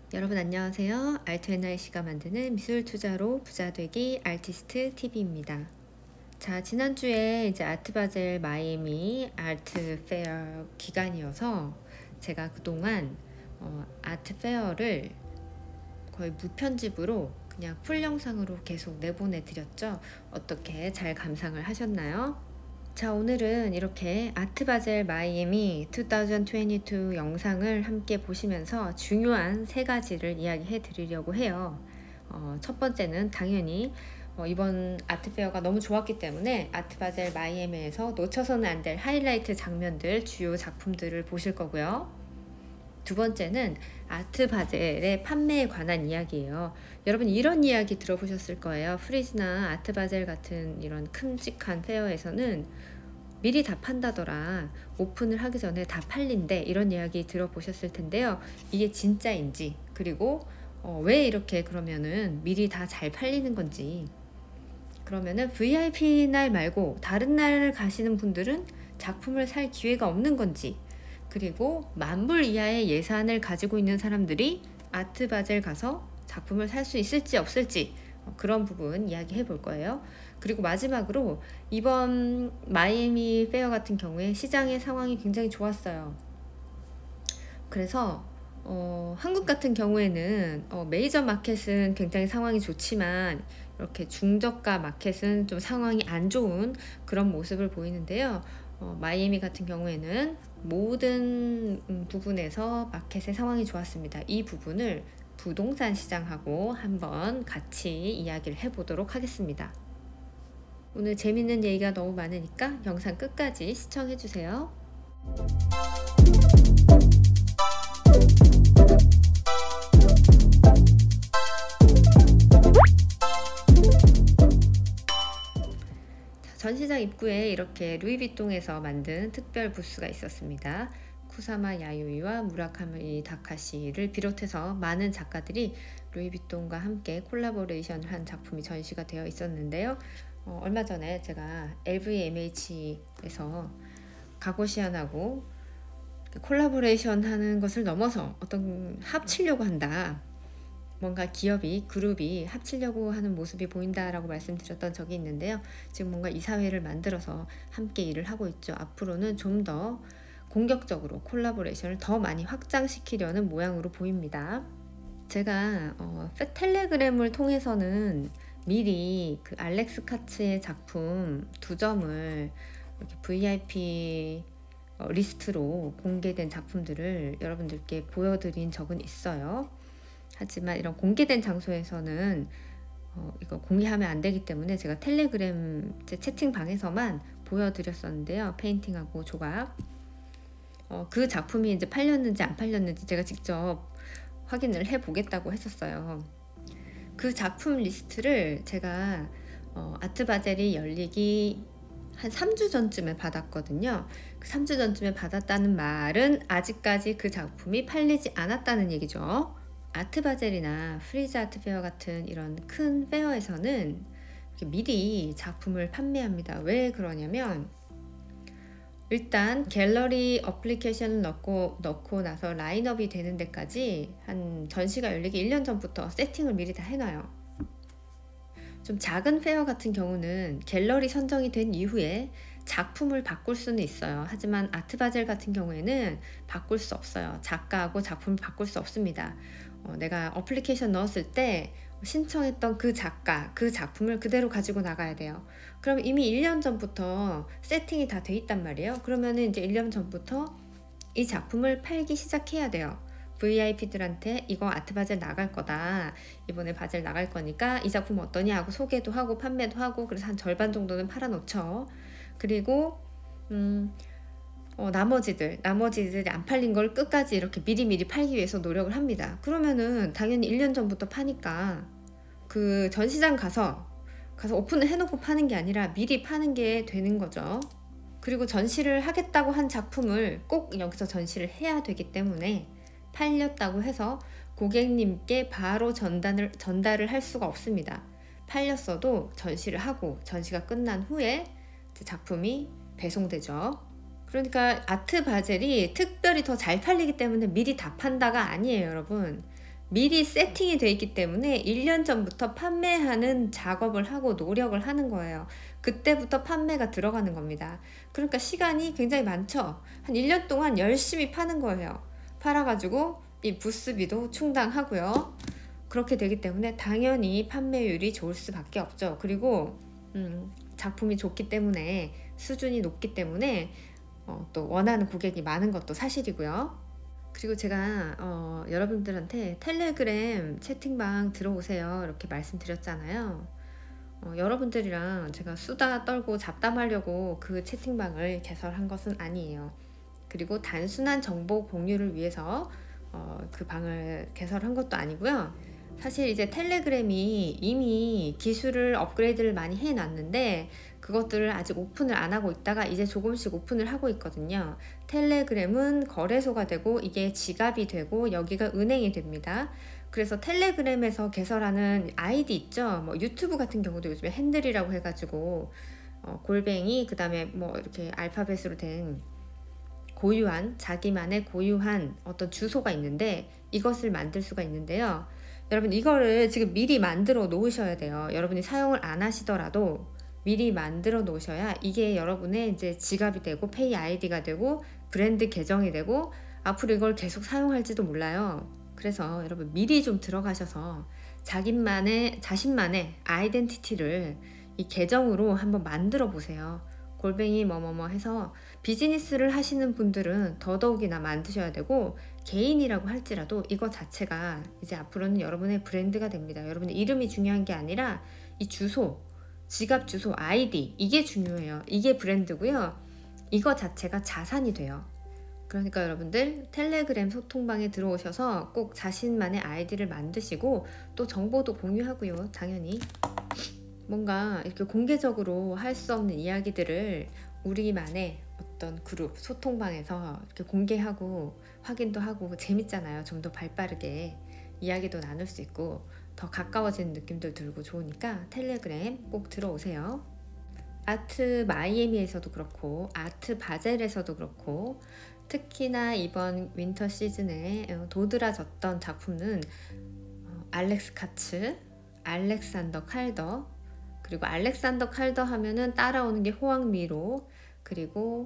여러분 안녕하세요. 알트NIC가 만드는 미술 투자로 부자 되기 아티스트 TV입니다. 자, 지난주에 이제 아트바젤 마이애미 아트 페어 기간이어서 제가 그동안 아트 페어를 거의 무편집으로 그냥 풀 영상으로 계속 내보내 드렸죠. 어떻게 잘 감상을 하셨나요? 자, 오늘은 이렇게 아트바젤 마이애미 2022 영상을 함께 보시면서 중요한 세 가지를 이야기해 드리려고 해요. 첫 번째는 당연히 이번 아트페어가 너무 좋았기 때문에 아트바젤 마이애미에서 놓쳐서는 안 될 하이라이트 장면들, 주요 작품들을 보실 거고요. 두 번째는 아트바젤의 판매에 관한 이야기예요. 여러분 이런 이야기 들어보셨을 거예요. 프리즈나 아트바젤 같은 이런 큼직한 페어에서는 미리 다 판다더라, 오픈을 하기 전에 다 팔린대, 이런 이야기 들어보셨을 텐데요. 이게 진짜인지, 그리고 왜 이렇게 그러면은 미리 다 잘 팔리는 건지, 그러면은 VIP 날 말고 다른 날 가시는 분들은 작품을 살 기회가 없는 건지, 그리고 10,000불 이하의 예산을 가지고 있는 사람들이 아트바젤 가서 작품을 살 수 있을지 없을지, 그런 부분 이야기해 볼 거예요. 그리고 마지막으로 이번 마이애미 페어 같은 경우에 시장의 상황이 굉장히 좋았어요. 그래서 한국 같은 경우에는 메이저 마켓은 굉장히 상황이 좋지만 이렇게 중저가 마켓은 좀 상황이 안 좋은 그런 모습을 보이는데요. 마이애미 같은 경우에는 모든 부분에서 마켓의 상황이 좋았습니다. 이 부분을 부동산 시장하고 한번 같이 이야기를 해보도록 하겠습니다. 오늘 재밌는 얘기가 너무 많으니까 영상 끝까지 시청해주세요. 전시장 입구에 이렇게 루이비통에서 만든 특별 부스가 있었습니다. 쿠사마 야요이와 무라카미 다카시를 비롯해서 많은 작가들이 루이비통과 함께 콜라보레이션을 한 작품이 전시가 되어 있었는데요. 얼마 전에 제가 LVMH에서 가고시안하고 콜라보레이션 하는 것을 넘어서 어떤 합치려고 한다, 뭔가 기업이, 그룹이 합치려고 하는 모습이 보인다라고 말씀드렸던 적이 있는데요. 지금 뭔가 이사회를 만들어서 함께 일을 하고 있죠. 앞으로는 좀 더 공격적으로 콜라보레이션을 더 많이 확장시키려는 모양으로 보입니다. 제가 텔레그램을 통해서는 미리 그 알렉스 카츠의 작품 2점을 이렇게 VIP 리스트로 공개된 작품들을 여러분들께 보여드린 적은 있어요. 하지만 이런 공개된 장소에서는 이거 공개하면 안 되기 때문에 제가 텔레그램 채팅방에서만 보여드렸었는데요. 페인팅하고 조각. 그 작품이 이제 팔렸는지 안 팔렸는지 제가 직접 확인을 해 보겠다고 했었어요. 그 작품 리스트를 제가 아트바젤이 열리기 한 3주 전쯤에 받았거든요. 그 3주 전쯤에 받았다는 말은 아직까지 그 작품이 팔리지 않았다는 얘기죠. 아트바젤이나 프리즈 아트페어 같은 이런 큰 페어에서는 미리 작품을 판매합니다. 왜 그러냐면 일단 갤러리 어플리케이션을 넣고 나서 라인업이 되는 데까지 한 전시가 열리기 1년 전부터 세팅을 미리 다 해놔요. 좀 작은 페어 같은 경우는 갤러리 선정이 된 이후에 작품을 바꿀 수는 있어요. 하지만 아트바젤 같은 경우에는 바꿀 수 없어요. 작가하고 작품을 바꿀 수 없습니다. 내가 어플리케이션 넣었을 때 신청했던 그 작가, 그 작품을 그대로 가지고 나가야 돼요. 그럼 이미 1년 전부터 세팅이 다 돼 있단 말이에요. 그러면은 이제 1년 전부터 이 작품을 팔기 시작해야 돼요. VIP들한테 이거 아트바젤 나갈 거다, 이번에 바젤 나갈 거니까 이 작품 어떠냐 하고 소개도 하고 판매도 하고, 그래서 한 절반 정도는 팔아 놓죠. 그리고 나머지들이 안 팔린 걸 끝까지 이렇게 미리 팔기 위해서 노력을 합니다. 그러면은 당연히 1년 전부터 파니까 그 전시장 가서 오픈을 해놓고 파는 게 아니라 미리 파는 게 되는 거죠. 그리고 전시를 하겠다고 한 작품을 꼭 여기서 전시를 해야 되기 때문에 팔렸다고 해서 고객님께 바로 전달을 할 수가 없습니다. 팔렸어도 전시를 하고 전시가 끝난 후에 작품이 배송되죠. 그러니까 아트바젤이 특별히 더 잘 팔리기 때문에 미리 다 판다가 아니에요, 여러분. 미리 세팅이 돼 있기 때문에 1년 전부터 판매하는 작업을 하고 노력을 하는 거예요. 그때부터 판매가 들어가는 겁니다. 그러니까 시간이 굉장히 많죠. 한 1년 동안 열심히 파는 거예요. 팔아가지고 이 부스비도 충당하고요. 그렇게 되기 때문에 당연히 판매율이 좋을 수밖에 없죠. 그리고 작품이 좋기 때문에, 수준이 높기 때문에 또 원하는 고객이 많은 것도 사실이고요. 그리고 제가 여러분들한테 텔레그램 채팅방 들어오세요 이렇게 말씀드렸잖아요. 여러분들이랑 제가 수다 떨고 잡담하려고 그 채팅방을 개설한 것은 아니에요. 그리고 단순한 정보 공유를 위해서 그 방을 개설한 것도 아니고요. 사실 이제 텔레그램이 이미 기술을 업그레이드를 많이 해놨는데 그것들을 아직 오픈을 안 하고 있다가 이제 조금씩 오픈을 하고 있거든요. 텔레그램은 거래소가 되고 이게 지갑이 되고 여기가 은행이 됩니다. 그래서 텔레그램에서 개설하는 아이디 있죠. 뭐 유튜브 같은 경우도 요즘에 핸들이라고 해가지고 골뱅이 그 다음에 뭐 이렇게 알파벳으로 된 고유한, 자기만의 고유한 어떤 주소가 있는데 이것을 만들 수가 있는데요. 여러분 이거를 지금 미리 만들어 놓으셔야 돼요. 여러분이 사용을 안 하시더라도 미리 만들어 놓으셔야 이게 여러분의 이제 지갑이 되고 페이 아이디가 되고 브랜드 계정이 되고 앞으로 이걸 계속 사용할지도 몰라요. 그래서 여러분 미리 좀 들어가셔서 자신만의 아이덴티티를 이 계정으로 한번 만들어 보세요. 골뱅이 뭐뭐뭐 해서 비즈니스를 하시는 분들은 더더욱이나 만드셔야 되고 개인이라고 할지라도 이거 자체가 이제 앞으로는 여러분의 브랜드가 됩니다. 여러분의 이름이 중요한 게 아니라 이 주소, 지갑 주소, 아이디 이게 중요해요. 이게 브랜드고요. 이거 자체가 자산이 돼요. 그러니까 여러분들 텔레그램 소통방에 들어오셔서 꼭 자신만의 아이디를 만드시고 또 정보도 공유하고요. 당연히 뭔가 이렇게 공개적으로 할 수 없는 이야기들을 우리만의 어떤 그룹 소통방에서 이렇게 공개하고 확인도 하고 재밌잖아요. 좀 더 발빠르게 이야기도 나눌 수 있고 더 가까워지는 느낌도 들고 좋으니까 텔레그램 꼭 들어오세요. 아트 마이애미에서도 그렇고 아트 바젤에서도 그렇고 특히나 이번 윈터 시즌에 도드라졌던 작품은 알렉스 카츠, 알렉산더 칼더, 그리고 알렉산더 칼더 하면은 따라오는 게 호황미로, 그리고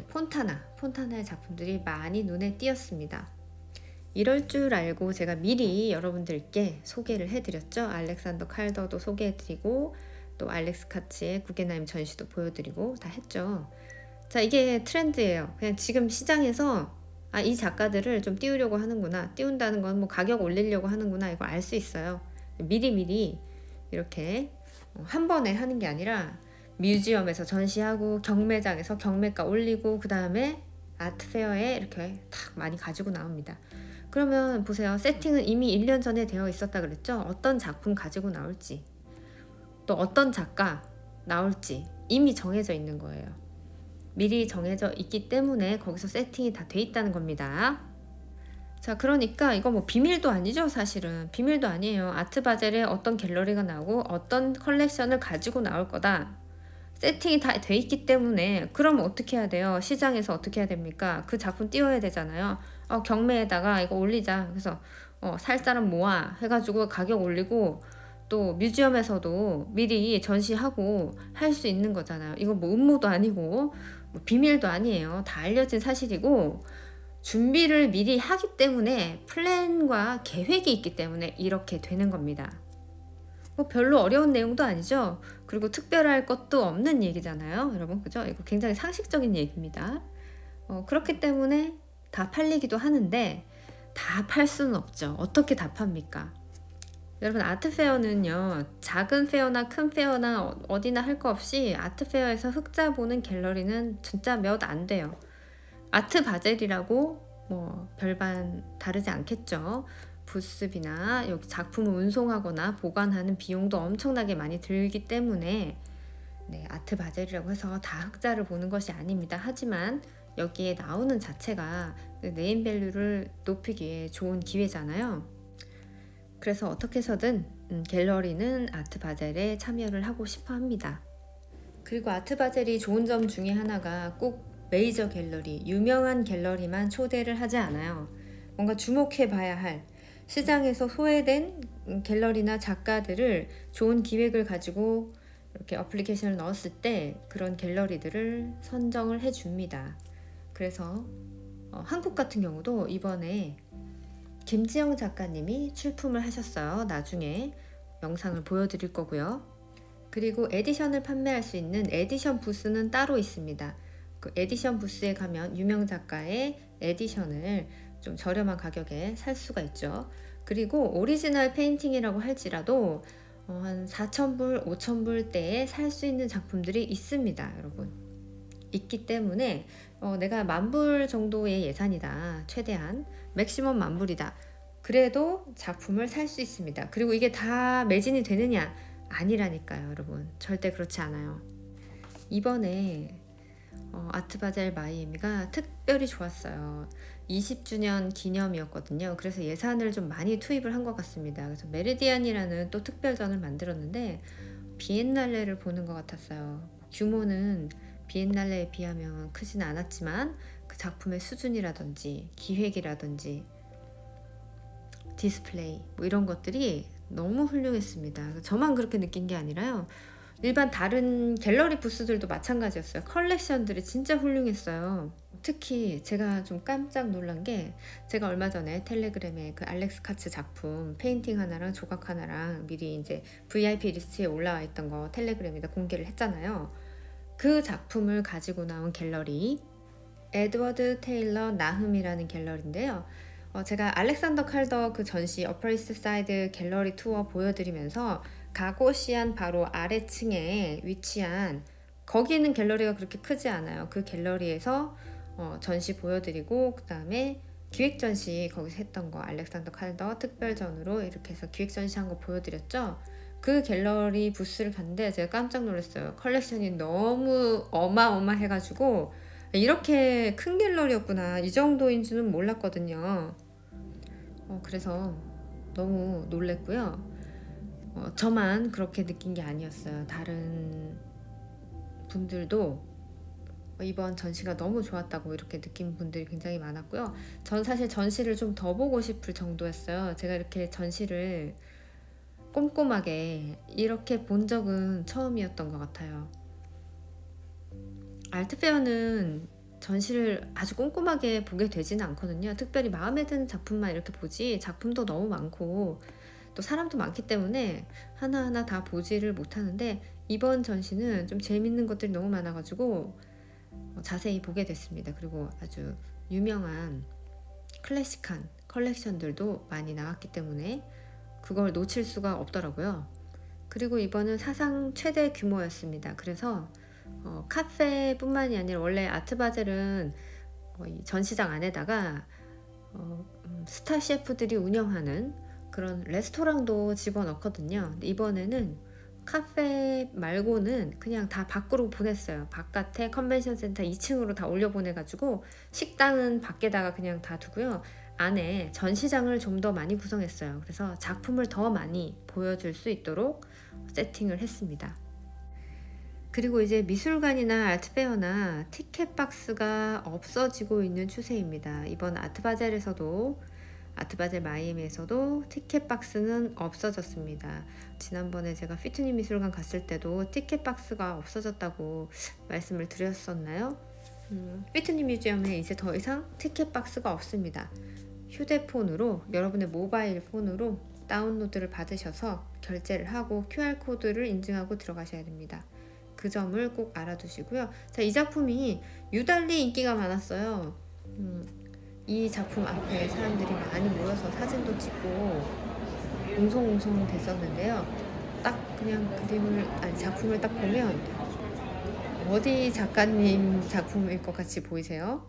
폰타나의 작품들이 많이 눈에 띄었습니다. 이럴 줄 알고 제가 미리 여러분들께 소개를 해드렸죠. 알렉산더 칼더도 소개해드리고 또 알렉스 카츠의 구겐하임 전시도 보여드리고 다 했죠. 자, 이게 트렌드예요. 그냥 지금 시장에서 이 작가들을 좀 띄우려고 하는구나, 띄운다는 건 뭐 가격 올리려고 하는구나, 이거 알 수 있어요. 미리미리 이렇게 한 번에 하는 게 아니라 뮤지엄에서 전시하고 경매장에서 경매가 올리고 그 다음에 아트페어에 이렇게 탁 많이 가지고 나옵니다. 그러면 보세요. 세팅은 이미 1년 전에 되어 있었다 그랬죠. 어떤 작품 가지고 나올지 또 어떤 작가 나올지 이미 정해져 있는 거예요. 미리 정해져 있기 때문에 거기서 세팅이 다 돼 있다는 겁니다. 자, 그러니까 이거 뭐 비밀도 아니죠. 사실은 비밀도 아니에요. 아트바젤에 어떤 갤러리가 나오고 어떤 컬렉션을 가지고 나올 거다, 세팅이 다 돼 있기 때문에. 그럼 어떻게 해야 돼요? 시장에서 어떻게 해야 됩니까? 그 작품 띄워야 되잖아요. 경매에다가 이거 올리자, 그래서 살 사람 모아 해가지고 가격 올리고 또 뮤지엄에서도 미리 전시하고 할 수 있는 거잖아요. 이거 뭐 음모도 아니고 뭐 비밀도 아니에요. 다 알려진 사실이고 준비를 미리 하기 때문에, 플랜과 계획이 있기 때문에 이렇게 되는 겁니다. 뭐 별로 어려운 내용도 아니죠. 그리고 특별할 것도 없는 얘기잖아요, 여러분. 그죠? 이거 굉장히 상식적인 얘기입니다. 그렇기 때문에 다 팔리기도 하는데 다 팔 수는 없죠. 어떻게 다 팝니까? 여러분, 아트페어는요, 작은 페어나 큰 페어나 어디나 할 거 없이 아트페어에서 흑자 보는 갤러리는 진짜 몇 안 돼요. 아트 바젤이라고 뭐 별반 다르지 않겠죠. 부스비나 여기 작품을 운송하거나 보관하는 비용도 엄청나게 많이 들기 때문에 아트 바젤이라고 해서 다 흑자를 보는 것이 아닙니다. 하지만 여기에 나오는 자체가 네임밸류를 높이기 위해 좋은 기회잖아요. 그래서 어떻게 해서든 갤러리는 아트 바젤에 참여를 하고 싶어 합니다. 그리고 아트 바젤이 좋은 점 중에 하나가 꼭 메이저 갤러리, 유명한 갤러리만 초대를 하지 않아요. 뭔가 주목해 봐야 할, 시장에서 소외된 갤러리나 작가들을 좋은 기획을 가지고 이렇게 어플리케이션을 넣었을 때 그런 갤러리들을 선정을 해줍니다. 그래서 한국 같은 경우도 이번에 김지영 작가님이 출품을 하셨어요. 나중에 영상을 보여드릴 거고요. 그리고 에디션을 판매할 수 있는 에디션 부스는 따로 있습니다. 그 에디션 부스에 가면 유명 작가의 에디션을 좀 저렴한 가격에 살 수가 있죠. 그리고 오리지널 페인팅이라고 할지라도 한 4,000불, 5,000불대에 살 수 있는 작품들이 있습니다. 여러분. 있기 때문에 내가 10,000불 정도의 예산이다. 최대한 맥시멈 10,000불이다. 그래도 작품을 살 수 있습니다. 그리고 이게 다 매진이 되느냐? 아니라니까요, 여러분. 절대 그렇지 않아요. 이번에 아트바젤 마이애미가 특별히 좋았어요. 20주년 기념이었거든요. 그래서 예산을 좀 많이 투입을 한 것 같습니다. 그래서 메리디안이라는 또 특별전을 만들었는데 비엔날레를 보는 것 같았어요. 규모는 비엔날레에 비하면 크지는 않았지만 그 작품의 수준이라든지 기획이라든지 디스플레이 뭐 이런 것들이 너무 훌륭했습니다. 저만 그렇게 느낀 게 아니라요. 일반 다른 갤러리 부스들도 마찬가지였어요. 컬렉션들이 진짜 훌륭했어요. 특히 제가 좀 깜짝 놀란 게 제가 얼마 전에 텔레그램에 그 알렉스 카츠 작품 페인팅 하나랑 조각 하나랑 미리 이제 VIP 리스트에 올라와 있던 거 텔레그램에다 공개를 했잖아요. 그 작품을 가지고 나온 갤러리 에드워드 테일러 나흠이라는 갤러리인데요. 제가 알렉산더 칼더 그 전시 어퍼 이스트 사이드 갤러리 투어 보여드리면서 가고시안 바로 아래층에 위치한 거기 있는 갤러리가 그렇게 크지 않아요. 그 갤러리에서 전시 보여드리고 그 다음에 기획 전시 거기서 했던 거 알렉산더 칼더 특별전으로 이렇게 해서 기획 전시한 거 보여드렸죠. 그 갤러리 부스를 갔는데 제가 깜짝 놀랐어요. 컬렉션이 너무 어마어마해가지고 이렇게 큰 갤러리였구나 이 정도인 줄은 몰랐거든요. 그래서 너무 놀랬고요. 저만 그렇게 느낀 게 아니었어요. 다른 분들도 이번 전시가 너무 좋았다고 이렇게 느낀 분들이 굉장히 많았고요. 전 사실 전시를 좀 더 보고 싶을 정도였어요. 제가 이렇게 전시를 꼼꼼하게 이렇게 본 적은 처음이었던 것 같아요. 아트페어는 전시를 아주 꼼꼼하게 보게 되지는 않거든요. 특별히 마음에 드는 작품만 이렇게 보지 작품도 너무 많고 또 사람도 많기 때문에 하나하나 다 보지를 못하는데 이번 전시는 좀 재밌는 것들이 너무 많아가지고 자세히 보게 됐습니다. 그리고 아주 유명한 클래식한 컬렉션들도 많이 나왔기 때문에 그걸 놓칠 수가 없더라고요. 그리고 이번은 사상 최대 규모였습니다. 그래서 카페뿐만이 아니라 원래 아트바젤은 전시장 안에다가 스타 셰프들이 운영하는 그런 레스토랑도 집어넣거든요. 근데 이번에는 카페 말고는 그냥 다 밖으로 보냈어요. 바깥에 컨벤션 센터 2층으로 다 올려보내가지고 식당은 밖에다가 그냥 다 두고요. 안에 전시장을 좀 더 많이 구성했어요. 그래서 작품을 더 많이 보여줄 수 있도록 세팅을 했습니다. 그리고 이제 미술관이나 아트페어나 티켓 박스가 없어지고 있는 추세입니다. 이번 아트바젤에서도 아트바젤 마이애미에서도 티켓 박스는 없어졌습니다. 지난번에 제가 피트니 미술관 갔을 때도 티켓 박스가 없어졌다고 말씀을 드렸었나요? 피트니 뮤지엄에 이제 더 이상 티켓 박스가 없습니다. 휴대폰으로 여러분의 모바일 폰으로 다운로드를 받으셔서 결제를 하고 QR코드를 인증하고 들어가셔야 됩니다. 그 점을 꼭 알아두시고요. 자, 이 작품이 유달리 인기가 많았어요. 이 작품 앞에 사람들이 많이 모여서 사진도 찍고 웅성웅성 됐었는데요. 딱 그냥 작품을 딱 보면 어디 작가님 작품일 것 같이 보이세요?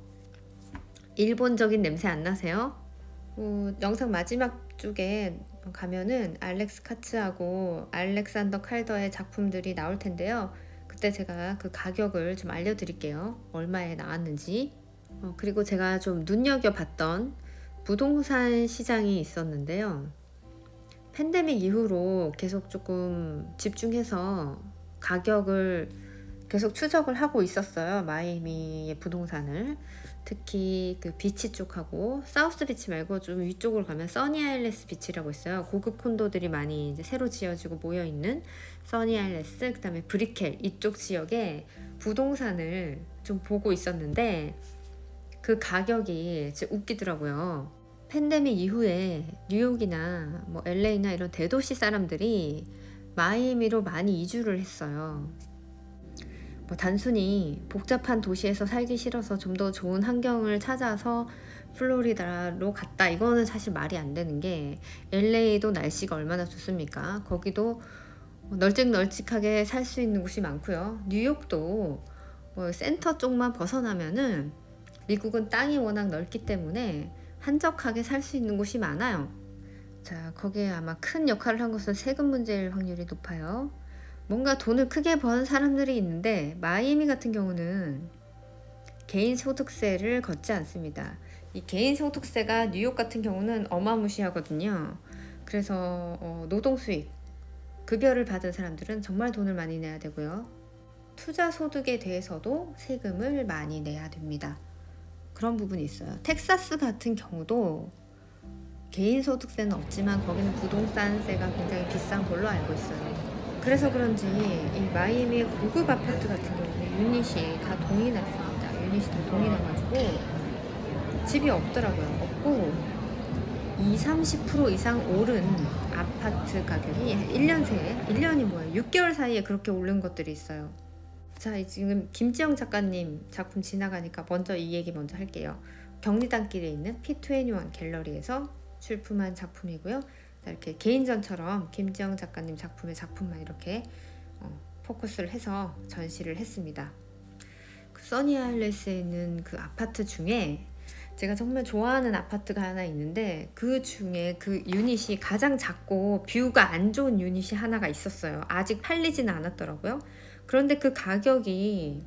일본적인 냄새 안 나세요? 영상 마지막 쪽에 가면은 알렉스 카츠하고 알렉산더 칼더의 작품들이 나올 텐데요. 그때 제가 그 가격을 좀 알려드릴게요. 얼마에 나왔는지. 그리고 제가 좀 눈여겨봤던 부동산 시장이 있었는데요. 팬데믹 이후로 계속 조금 집중해서 가격을 계속 추적을 하고 있었어요. 마이애미의 부동산을. 특히 그 비치 쪽하고 사우스 비치 말고 좀 위쪽으로 가면 써니 아일랜드 비치라고 있어요. 고급 콘도들이 많이 이제 새로 지어지고 모여 있는 써니 아일랜드, 그다음에 브리켈 이쪽 지역에 부동산을 좀 보고 있었는데 그 가격이 진짜 웃기더라고요. 팬데믹 이후에 뉴욕이나 뭐 LA나 이런 대도시 사람들이 마이애미로 많이 이주를 했어요. 뭐 단순히 복잡한 도시에서 살기 싫어서 좀 더 좋은 환경을 찾아서 플로리다로 갔다, 이거는 사실 말이 안 되는 게 LA도 날씨가 얼마나 좋습니까? 거기도 널찍널찍하게 살 수 있는 곳이 많고요. 뉴욕도 뭐 센터 쪽만 벗어나면은 미국은 땅이 워낙 넓기 때문에 한적하게 살 수 있는 곳이 많아요. 자, 거기에 아마 큰 역할을 한 것은 세금 문제일 확률이 높아요. 뭔가 돈을 크게 버는 사람들이 있는데 마이애미 같은 경우는 개인소득세를 걷지 않습니다. 이 개인소득세가 뉴욕 같은 경우는 어마무시하거든요. 그래서 노동수익, 급여를 받은 사람들은 정말 돈을 많이 내야 되고요. 투자소득에 대해서도 세금을 많이 내야 됩니다. 그런 부분이 있어요. 텍사스 같은 경우도 개인소득세는 없지만 거기는 부동산세가 굉장히 비싼 걸로 알고 있어요. 그래서 그런지 이 마이애미의 고급 아파트 같은 경우는 유닛이 다 동이 났습니다. 유닛이 다 동이 나가지고 집이 없더라고요. 없고 20-30% 이상 오른 아파트 가격이 1년 새에, 1년이 뭐예요? 6개월 사이에 그렇게 오른 것들이 있어요. 자, 지금 김지영 작가님 작품 지나가니까 먼저 이 얘기 먼저 할게요. 경리단길에 있는 P21 갤러리에서 출품한 작품이고요. 이렇게 개인전처럼 김지영 작가님 작품의 작품만 이렇게 포커스를 해서 전시를 했습니다. 그 써니 아일랜드에 있는 그 아파트 중에 제가 정말 좋아하는 아파트가 하나 있는데 그 중에 그 유닛이 가장 작고 뷰가 안 좋은 유닛이 하나가 있었어요. 아직 팔리지는 않았더라고요. 그런데 그 가격이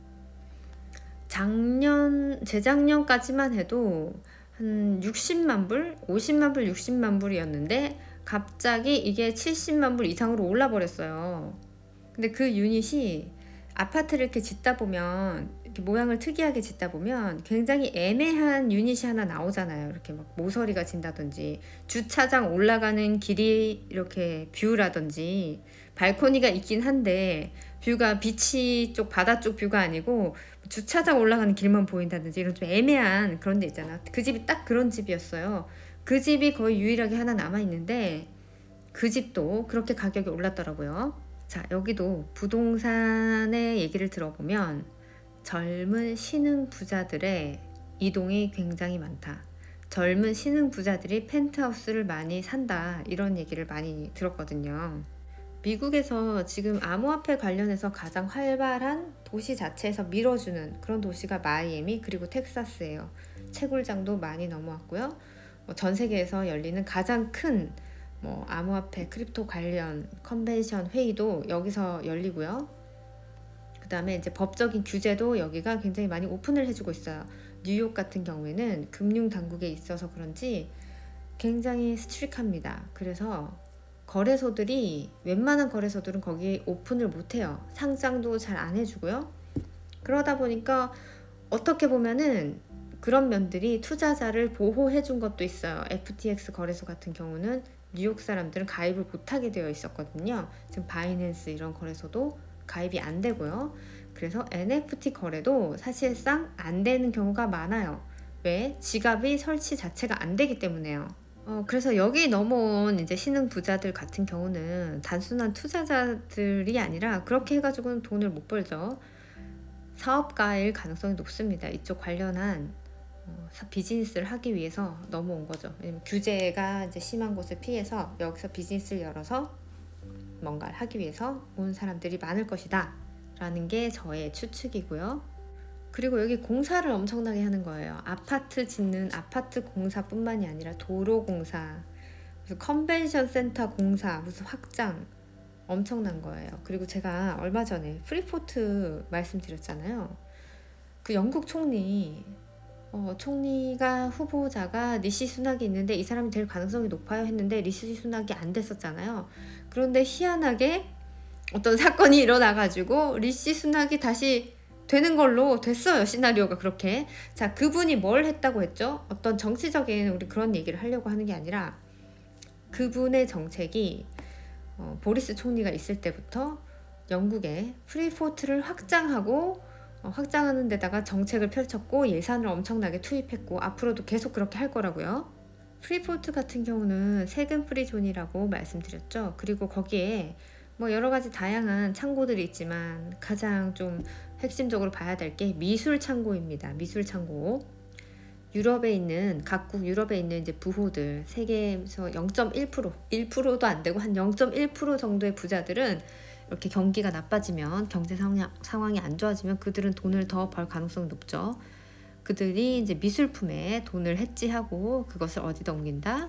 재작년까지만 해도 한 60만 불, 50만 불, 60만 불이었는데 갑자기 이게 70만 불 이상으로 올라 버렸어요. 근데 그 유닛이 아파트를 이렇게 짓다 보면, 이렇게 모양을 특이하게 짓다 보면 굉장히 애매한 유닛이 하나 나오잖아요. 이렇게 막 모서리가 진다든지 주차장 올라가는 길이 이렇게 뷰라든지 발코니가 있긴 한데 뷰가 비치 쪽 바다 쪽 뷰가 아니고 주차장 올라가는 길만 보인다든지 이런 좀 애매한 그런 데 있잖아. 그 집이 딱 그런 집이었어요. 그 집이 거의 유일하게 하나 남아있는데 그 집도 그렇게 가격이 올랐더라고요. 자, 여기도 부동산의 얘기를 들어보면 젊은 신흥 부자들의 이동이 굉장히 많다. 젊은 신흥 부자들이 펜트하우스를 많이 산다. 이런 얘기를 많이 들었거든요. 미국에서 지금 암호화폐 관련해서 가장 활발한 도시 자체에서 밀어주는 그런 도시가 마이애미 그리고 텍사스예요. 채굴장도 많이 넘어왔고요. 전 세계에서 열리는 가장 큰 암호화폐 크립토 관련 컨벤션 회의도 여기서 열리고요. 그 다음에 이제 법적인 규제도 여기가 굉장히 많이 오픈을 해주고 있어요. 뉴욕 같은 경우에는 금융 당국에 있어서 그런지 굉장히 스트릭합니다. 그래서 거래소들이, 웬만한 거래소들은 거기 오픈을 못해요. 상장도 잘 안 해주고요. 그러다 보니까 어떻게 보면은 그런 면들이 투자자를 보호해 준 것도 있어요. FTX 거래소 같은 경우는 뉴욕 사람들은 가입을 못하게 되어 있었거든요. 지금 바이낸스 이런 거래소도 가입이 안 되고요. 그래서 NFT 거래도 사실상 안 되는 경우가 많아요. 왜? 지갑이 설치 자체가 안 되기 때문에요. 그래서 여기 넘어온 이제 신흥 부자들 같은 경우는 단순한 투자자들이 아니라 그렇게 해가지고는 돈을 못 벌죠. 사업가일 가능성이 높습니다. 이쪽 관련한 비즈니스를 하기 위해서 넘어온 거죠. 왜냐면 규제가 이제 심한 곳을 피해서 여기서 비즈니스를 열어서 뭔가를 하기 위해서 온 사람들이 많을 것이다 라는 게 저의 추측이고요. 그리고 여기 공사를 엄청나게 하는 거예요. 아파트 짓는 아파트 공사뿐만이 아니라 도로 공사, 무슨 컨벤션 센터 공사, 무슨 확장 엄청난 거예요. 그리고 제가 얼마 전에 프리포트 말씀드렸잖아요. 그 영국 총리가 후보자가 리시 수낙이 있는데 이 사람이 될 가능성이 높아요 했는데 리시 수낙이 안 됐었잖아요. 그런데 희한하게 어떤 사건이 일어나가지고 리시 수낙이 다시 되는 걸로 됐어요. 시나리오가 그렇게. 자, 그분이 뭘 했다고 했죠? 어떤 정치적인 우리 그런 얘기를 하려고 하는 게 아니라 그분의 정책이 보리스 총리가 있을 때부터 영국의 프리포트를 확장하고 확장하는 데다가 정책을 펼쳤고 예산을 엄청나게 투입했고 앞으로도 계속 그렇게 할 거라고요. 프리포트 같은 경우는 세금 프리존이라고 말씀드렸죠. 그리고 거기에 뭐 여러 가지 다양한 창고들이 있지만 가장 좀 핵심적으로 봐야 될 게 미술 창고입니다. 미술 창고. 유럽에 있는 각국 유럽에 있는 이제 부호들 세계에서 0.1% 1%도 안 되고 한 0.1% 정도의 부자들은 이렇게 경기가 나빠지면 경제 상황이 안 좋아지면 그들은 돈을 더 벌 가능성이 높죠. 그들이 이제 미술품에 돈을 해지하고 그것을 어디다 옮긴다?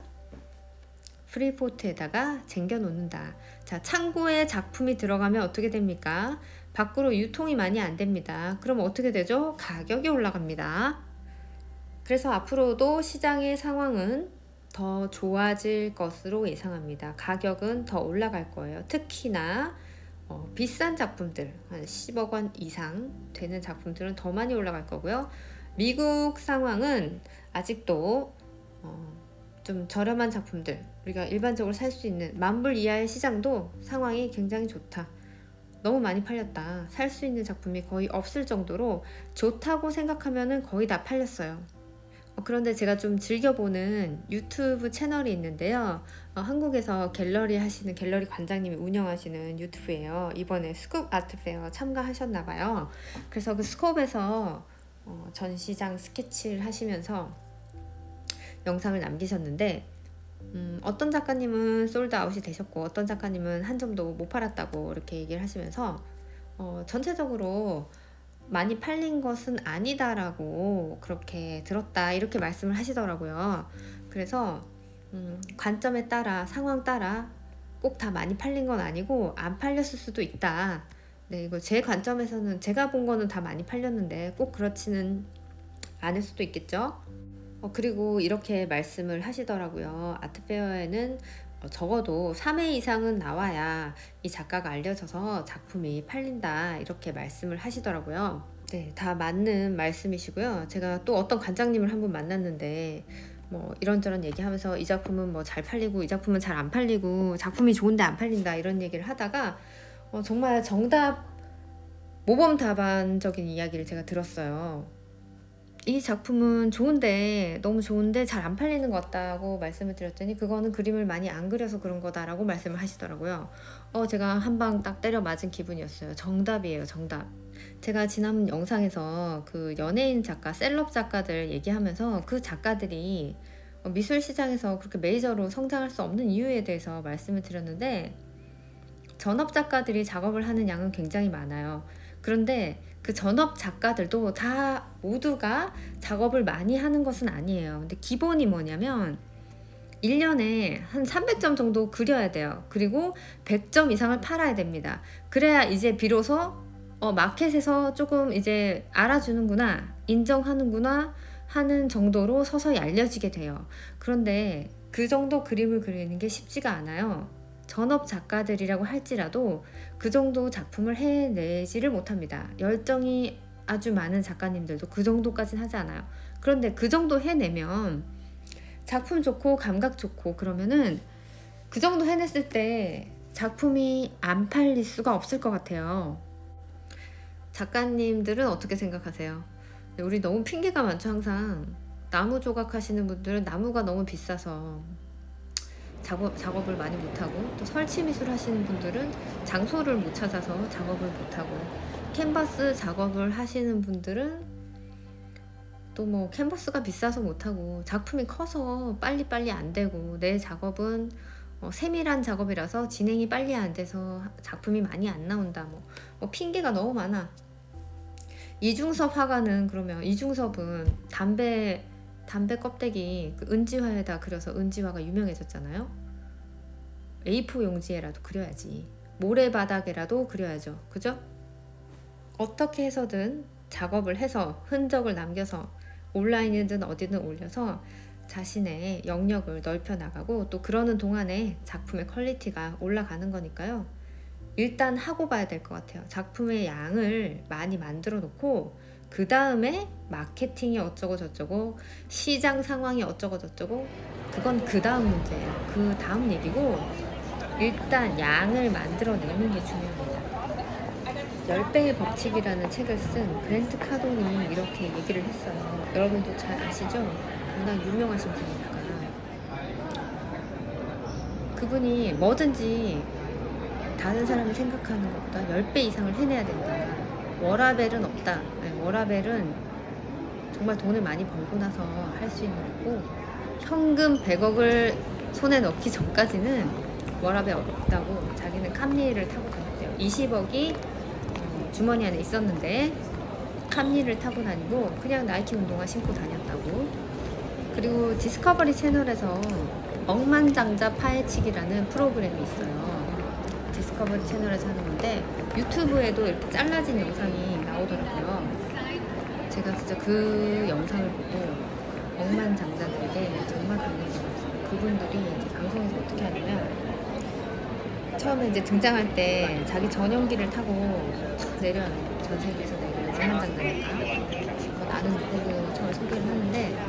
프리포트에다가 쟁겨 놓는다. 자, 창고에 작품이 들어가면 어떻게 됩니까? 밖으로 유통이 많이 안 됩니다. 그럼 어떻게 되죠? 가격이 올라갑니다. 그래서 앞으로도 시장의 상황은 더 좋아질 것으로 예상합니다. 가격은 더 올라갈 거예요. 특히나 비싼 작품들, 한 10억 원 이상 되는 작품들은 더 많이 올라갈 거고요. 미국 상황은 아직도 좀 저렴한 작품들, 우리가 일반적으로 살 수 있는 10,000불 이하의 시장도 상황이 굉장히 좋다. 너무 많이 팔렸다. 살 수 있는 작품이 거의 없을 정도로 좋다고 생각하면 거의 다 팔렸어요. 그런데 제가 좀 즐겨보는 유튜브 채널이 있는데요. 한국에서 갤러리 하시는 갤러리 관장님이 운영하시는 유튜브예요. 이번에 스쿱 아트페어 참가하셨나봐요. 그래서 그 스쿱에서 전시장 스케치를 하시면서 영상을 남기셨는데 어떤 작가님은 솔드아웃이 되셨고 어떤 작가님은 한 점도 못 팔았다고 이렇게 얘기를 하시면서 전체적으로 많이 팔린 것은 아니다라고 그렇게 들었다 이렇게 말씀을 하시더라고요. 그래서 관점에 따라 상황 따라 꼭 다 많이 팔린 건 아니고 안 팔렸을 수도 있다. 네, 이거 제 관점에서는 제가 본 거는 다 많이 팔렸는데 꼭 그렇지는 않을 수도 있겠죠. 그리고 이렇게 말씀을 하시더라고요. 아트페어에는 적어도 3회 이상은 나와야 이 작가가 알려져서 작품이 팔린다 이렇게 말씀을 하시더라고요. 네, 다 맞는 말씀이시고요. 제가 또 어떤 관장님을 한번 만났는데 뭐 이런저런 얘기하면서 이 작품은 뭐 잘 팔리고 이 작품은 잘 안 팔리고 작품이 좋은데 안 팔린다 이런 얘기를 하다가 정말 정답 모범답안적인 이야기를 제가 들었어요. 이 작품은 좋은데 너무 좋은데 잘 안 팔리는 것 같다고 말씀을 드렸더니 그거는 그림을 많이 안 그려서 그런 거다라고 말씀을 하시더라고요. 제가 한 방 딱 때려 맞은 기분이었어요. 정답이에요, 정답. 제가 지난 영상에서 그 연예인 작가, 셀럽 작가들 얘기하면서 그 작가들이 미술 시장에서 그렇게 메이저로 성장할 수 없는 이유에 대해서 말씀을 드렸는데 전업 작가들이 작업을 하는 양은 굉장히 많아요. 그런데 그 전업 작가들도 다 모두가 작업을 많이 하는 것은 아니에요. 근데 기본이 뭐냐면 1년에 한 300점 정도 그려야 돼요. 그리고 100점 이상을 팔아야 됩니다. 그래야 이제 비로소 마켓에서 조금 이제 알아주는구나, 인정하는구나 하는 정도로 서서히 알려지게 돼요. 그런데 그 정도 그림을 그리는 게 쉽지가 않아요. 전업 작가들이라고 할지라도 그 정도 작품을 해내지를 못합니다. 열정이 아주 많은 작가님들도 그 정도까지는 하지 않아요. 그런데 그 정도 해내면 작품 좋고 감각 좋고 그러면은 그 정도 해냈을 때 작품이 안 팔릴 수가 없을 것 같아요. 작가님들은 어떻게 생각하세요? 우리 너무 핑계가 많죠. 항상 나무 조각 하시는 분들은 나무가 너무 비싸서 작업을 많이 못하고, 또 설치 미술 하시는 분들은 장소를 못 찾아서 작업을 못하고, 캔버스 작업을 하시는 분들은 또 뭐 캔버스가 비싸서 못하고 작품이 커서 빨리빨리 안 되고, 내 작업은 세밀한 작업이라서 진행이 빨리 안 돼서 작품이 많이 안 나온다, 뭐 핑계가 너무 많아. 이중섭 화가는, 그러면 이중섭은 담배 껍데기 그 은지화에다 그려서 은지화가 유명해졌잖아요. A4 용지에라도 그려야지, 모래바닥에라도 그려야죠, 그죠? 어떻게 해서든 작업을 해서 흔적을 남겨서 온라인이든 어디든 올려서 자신의 영역을 넓혀 나가고, 또 그러는 동안에 작품의 퀄리티가 올라가는 거니까요. 일단 하고 봐야 될 것 같아요. 작품의 양을 많이 만들어 놓고 그 다음에 마케팅이 어쩌고 저쩌고 시장 상황이 어쩌고 저쩌고 그건 그 다음 문제예요. 그 다음 얘기고 일단 양을 만들어내는 게 중요합니다. 10배의 법칙이라는 책을 쓴 그랜트 카돈이 이렇게 얘기를 했어요. 여러분도 잘 아시죠? 워낙 유명하신 분이니까. 그분이 뭐든지 다른 사람이 생각하는 것보다 10배 이상을 해내야 된다. 워라벨은 없다. 워라벨은 정말 돈을 많이 벌고 나서 할 수 있는 거고, 현금 100억을 손에 넣기 전까지는 워라벨 없다고 자기는 캄리를 타고 다녔대요. 20억이 주머니 안에 있었는데 캄리를 타고 다니고 그냥 나이키 운동화 신고 다녔다고. 그리고 디스커버리 채널에서 억만장자 파헤치기라는 프로그램이 있어요. 디스커버리 채널에서 하는 건데 유튜브에도 이렇게 잘라진 영상이 나오더라고요. 제가 진짜 그 영상을 보고 억만장자들에게 정말 감명받았어요. 그분들이 이제 방송에서 어떻게 하냐면 처음에 이제 등장할 때 자기 전용기를 타고 내려요. 전 세계에서 내려요. 억만장자니까. 나는 누구고 처음 소개를 하는데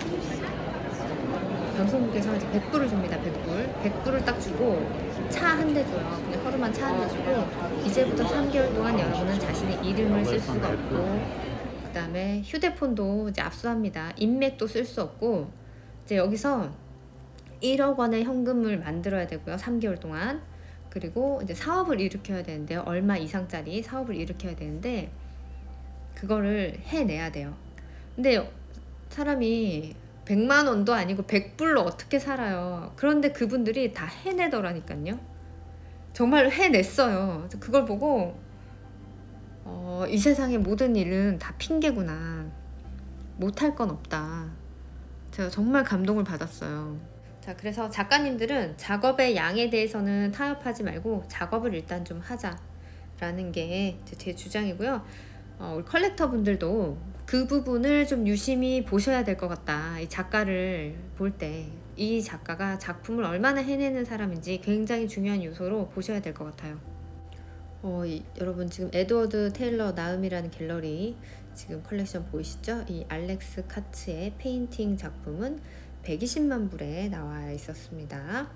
방송국에서 이제 100불을 줍니다. 100불을 딱 주고 차 한 대 줘요. 그냥 허름한 차 한 대 주고 이제부터 3개월 동안 여러분은 자신의 이름을 쓸 수가 없고 그 다음에 휴대폰도 이제 압수합니다. 인맥도 쓸 수 없고 이제 여기서 1억 원의 현금을 만들어야 되고요. 3개월 동안. 그리고 이제 사업을 일으켜야 되는데요. 얼마 이상짜리 사업을 일으켜야 되는데 그거를 해내야 돼요. 근데 사람이 100만 원도 아니고 100불로 어떻게 살아요. 그런데 그분들이 다 해내더라니까요. 정말 해냈어요. 그걸 보고 이 세상의 모든 일은 다 핑계구나. 못할 건 없다. 제가 정말 감동을 받았어요. 자, 그래서 작가님들은 작업의 양에 대해서는 타협하지 말고 작업을 일단 좀 하자라는 게 제 주장이고요. 우리 컬렉터 분들도 그 부분을 좀 유심히 보셔야 될 것 같다. 이 작가를 볼 때 이 작가가 작품을 얼마나 해내는 사람인지 굉장히 중요한 요소로 보셔야 될 것 같아요. 여러분 지금 에드워드 테일러 나음이라는 갤러리 지금 컬렉션 보이시죠? 이 알렉스 카츠의 페인팅 작품은 120만 불에 나와 있었습니다.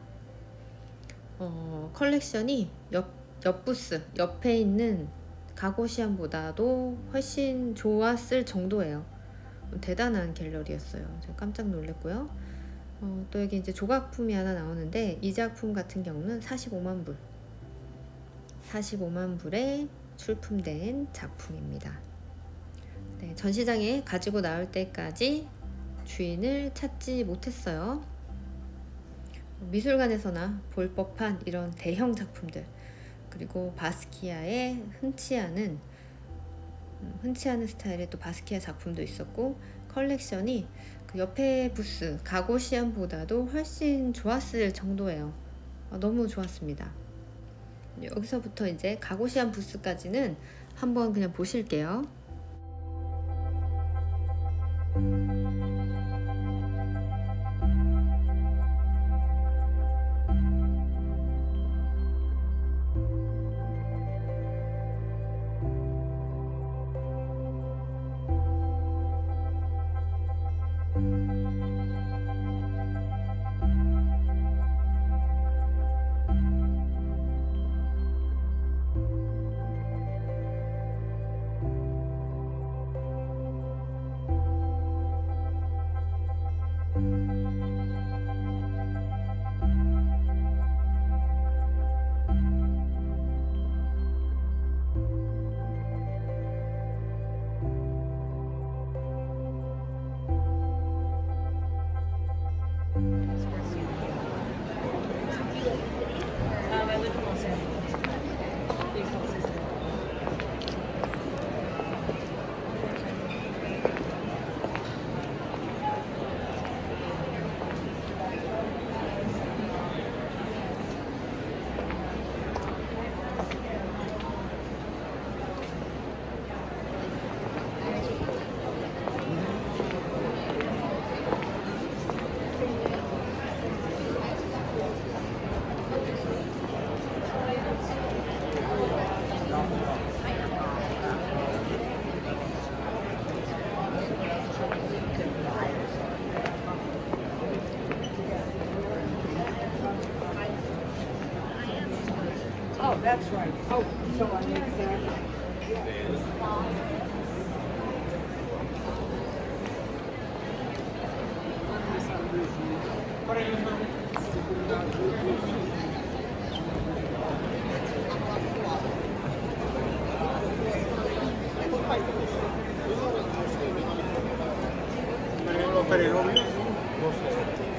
컬렉션이 옆 부스 옆에 있는 가고시안보다도 훨씬 좋았을 정도예요. 대단한 갤러리였어요. 제가 깜짝 놀랐고요. 또 여기 이제 조각품이 하나 나오는데 이 작품 같은 경우는 45만 불. 45만 불에 출품된 작품입니다. 네, 전시장에 가지고 나올 때까지 주인을 찾지 못했어요. 미술관에서나 볼 법한 이런 대형 작품들, 그리고 바스키아의 흔치 않은 스타일의 또 바스키아 작품도 있었고, 컬렉션이 그 옆에 부스 가고시안보다도 훨씬 좋았을 정도예요. 너무 좋았습니다. 여기서부터 이제 가고시안 부스까지는 한번 그냥 보실게요. Oh, that's right. Oh, so I need that. Per i nomi? Non so.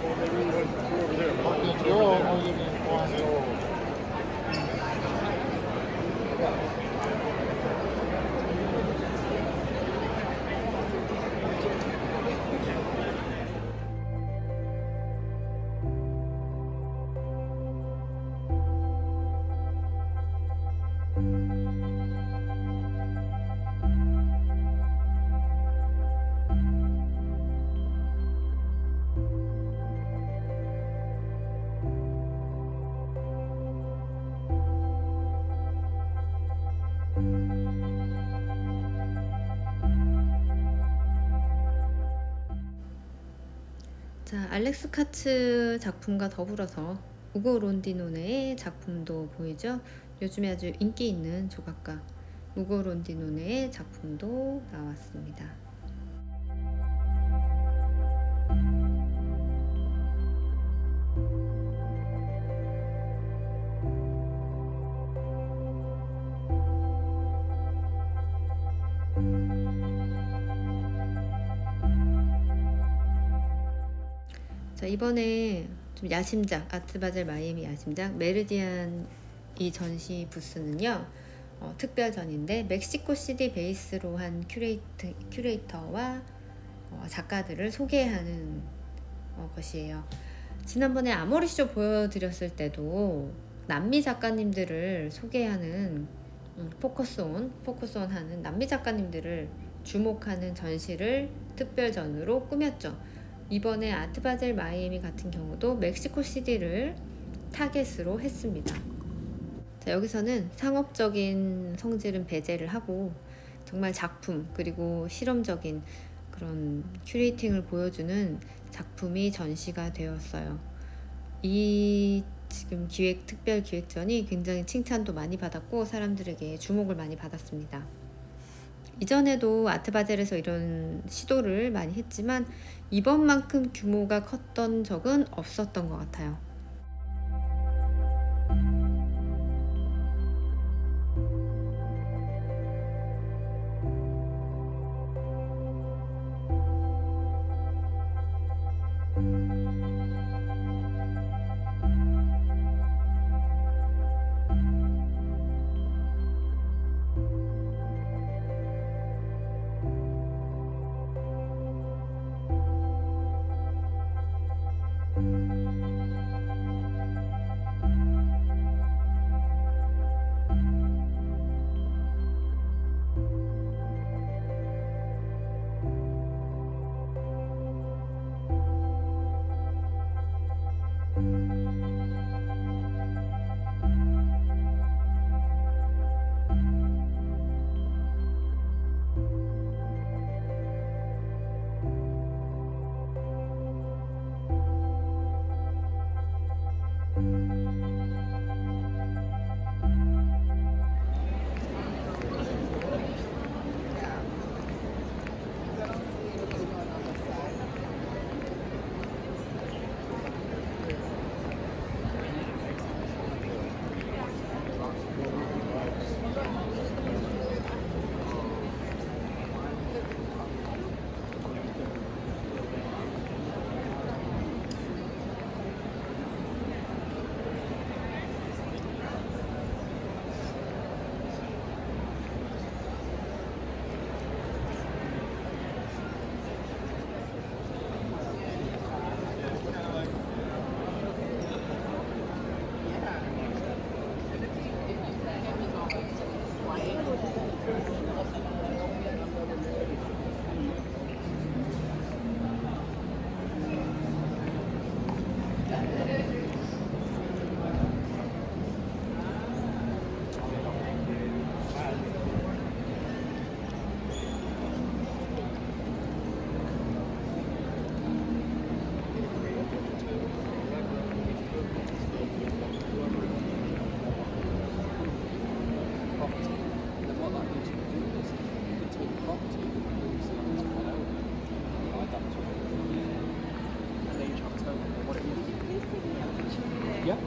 Io voglio quando... 자, 알렉스 카츠 작품과 더불어서 우고 론디노네의 작품도 보이죠? 요즘에 아주 인기 있는 조각가 우고 론디노네의 작품도 나왔습니다. 자, 이번에 좀 야심작 아트바젤 마이애미 야심작 메르디안 이 전시 부스는요, 특별전인데 멕시코 시티 베이스로 한 큐레이터와 작가들을 소개하는 것이에요. 지난번에 아모리쇼 보여드렸을 때도 남미 작가님들을 소개하는 포커스온 하는 남미 작가님들을 주목하는 전시를 특별전으로 꾸몄죠. 이번에 아트바젤 마이애미 같은 경우도 멕시코 시티를 타겟으로 했습니다. 자, 여기서는 상업적인 성질은 배제를 하고 정말 작품 그리고 실험적인 그런 큐레이팅을 보여주는 작품이 전시가 되었어요. 이 지금 특별 기획전이 굉장히 칭찬도 많이 받았고 사람들에게 주목을 많이 받았습니다. 이전에도 아트바젤에서 이런 시도를 많이 했지만 이번만큼 규모가 컸던 적은 없었던 것 같아요.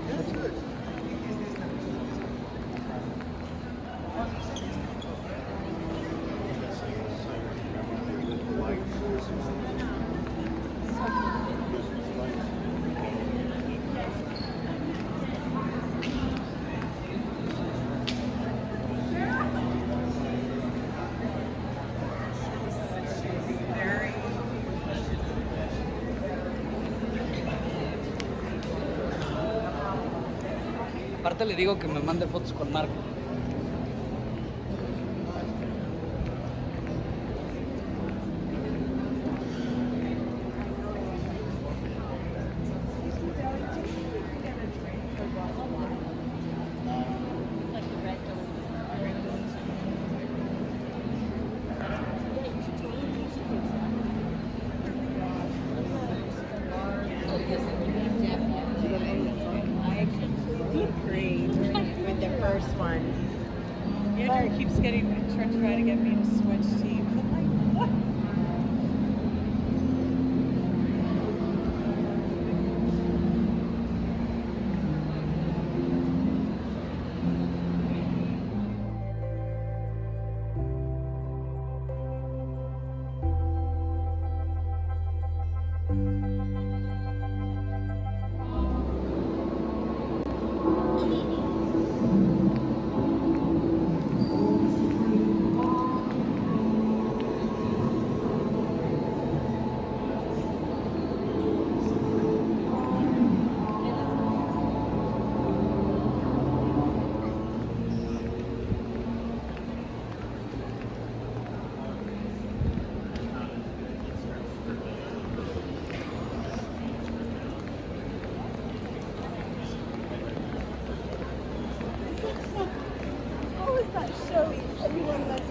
Aparte le digo que me mande fotos con Marco. Agreed with the first one. Andrew keeps trying to get me to switch teams. I'm like, what? How is that showing everyone that's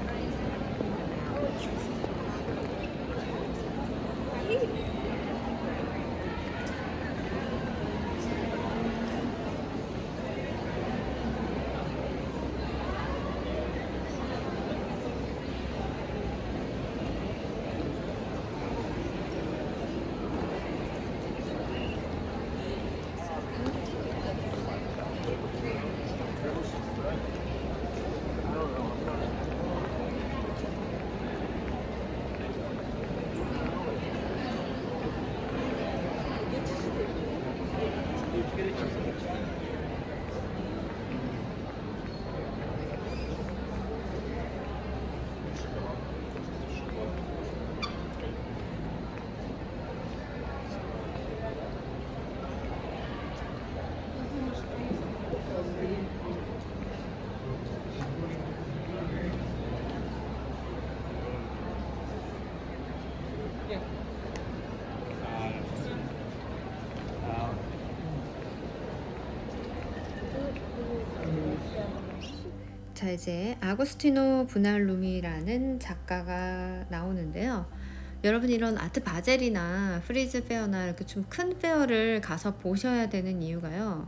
자, 이제 아고스티노 부날루미라는 작가가 나오는데요. 여러분, 이런 아트 바젤이나 프리즈 페어나 이렇게 좀 큰 페어를 가서 보셔야 되는 이유가요,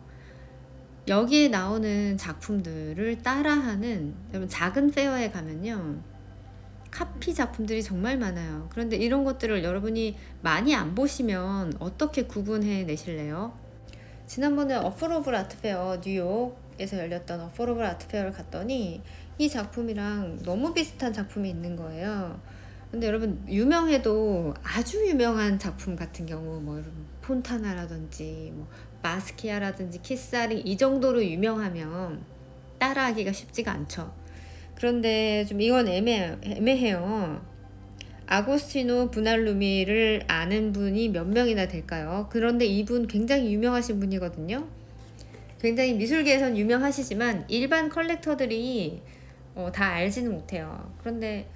여기에 나오는 작품들을 따라하는, 여러분 작은 페어에 가면요 카피 작품들이 정말 많아요. 그런데 이런 것들을 여러분이 많이 안 보시면 어떻게 구분해 내실래요? 지난번에 어포러블 아트페어, 뉴욕에서 열렸던 어포러블 아트페어를 갔더니 이 작품이랑 너무 비슷한 작품이 있는 거예요. 근데 여러분, 유명해도 아주 유명한 작품 같은 경우, 뭐 여러분 폰타나라든지 뭐 바스키아라든지 키사리, 이 정도로 유명하면 따라하기가 쉽지가 않죠. 그런데 좀 이건 애매해요. 아고스티노 부날루미를 아는 분이 몇 명이나 될까요? 그런데 이분 굉장히 유명하신 분이거든요. 굉장히 미술계에선 유명하시지만 일반 컬렉터들이 다 알지는 못해요. 그런데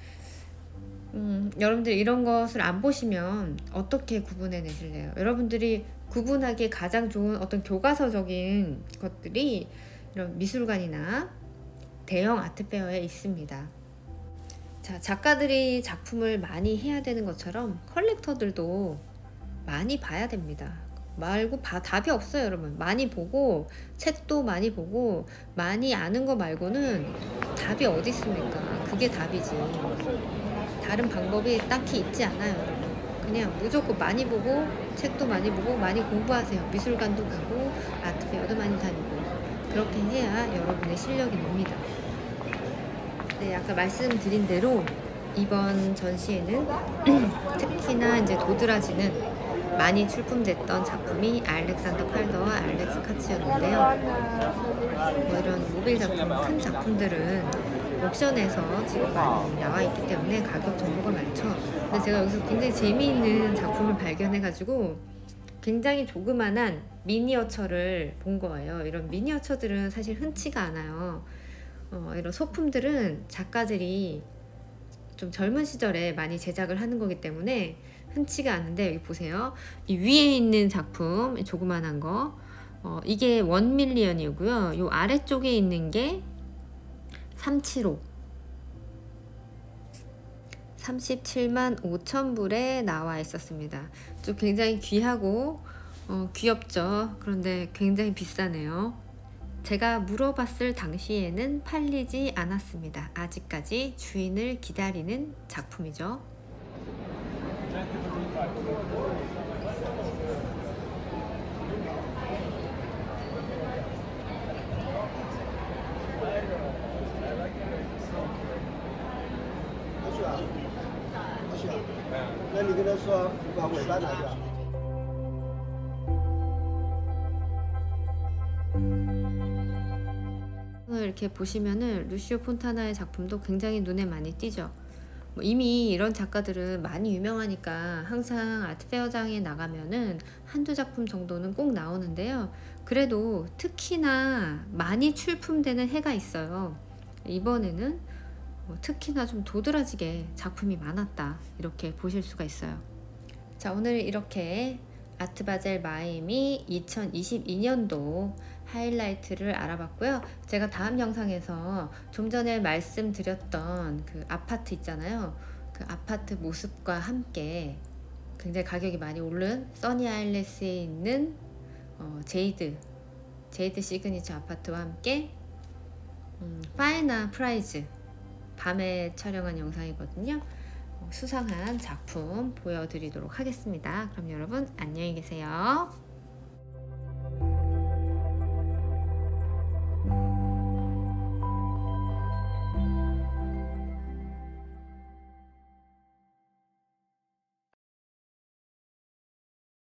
여러분들 이런 것을 안 보시면 어떻게 구분해 내실래요? 여러분들이 구분하기에 가장 좋은 어떤 교과서적인 것들이 이런 미술관이나 대형 아트페어에 있습니다. 자, 작가들이 작품을 많이 해야 되는 것처럼 컬렉터들도 많이 봐야 됩니다. 말고 답이 없어요, 여러분. 많이 보고 책도 많이 보고 많이 아는 거 말고는 답이 어디 있습니까? 그게 답이지. 다른 방법이 딱히 있지 않아요, 여러분. 그냥 무조건 많이 보고 책도 많이 보고 많이 공부하세요. 미술관도 가고 아트페어도 많이 다니고 그렇게 해야 여러분의 실력이 늡니다. 네, 아까 말씀드린 대로 이번 전시회는 특히나 이제 도드라지는 많이 출품됐던 작품이 알렉산더 칼더와 알렉스 카츠였는데요. 뭐 이런 모빌 작품, 큰 작품들은 옥션에서 지금 많이 나와 있기 때문에 가격 정보가 많죠. 근데 제가 여기서 굉장히 재미있는 작품을 발견해가지고 굉장히 조그만한 미니어처를 본 거예요. 이런 미니어처들은 사실 흔치가 않아요. 이런 소품들은 작가들이 좀 젊은 시절에 많이 제작을 하는 거기 때문에 흔치가 않은데, 여기 보세요. 이 위에 있는 작품 조그만한 거 이게 1밀리언이고요. 요 아래쪽에 있는 게 375 37만 5천 불에 나와 있었습니다. 좀 굉장히 귀하고 귀엽죠. 그런데 굉장히 비싸네요. 제가 물어봤을 당시에는 팔리지 않았습니다. 아직까지 주인을 기다리는 작품이죠. 이렇게 보시면은 루시오 폰타나의 작품도 굉장히 눈에 많이 띄죠. 이미 이런 작가들은 많이 유명하니까 항상 아트페어장에 나가면은 한두 작품 정도는 꼭 나오는데요. 그래도 특히나 많이 출품되는 해가 있어요. 이번에는 특히나 좀 도드라지게 작품이 많았다, 이렇게 보실 수가 있어요. 자, 오늘 이렇게 아트바젤 마이애미 2022년도 하이라이트를 알아봤고요. 제가 다음 영상에서 좀 전에 말씀드렸던 그 아파트 있잖아요. 그 아파트 모습과 함께 굉장히 가격이 많이 오른 써니 아일렛에 있는 제이드 시그니처 아파트와 함께 파이나 프라이즈 밤에 촬영한 영상이거든요. 수상한 작품 보여드리도록 하겠습니다. 그럼 여러분 안녕히 계세요.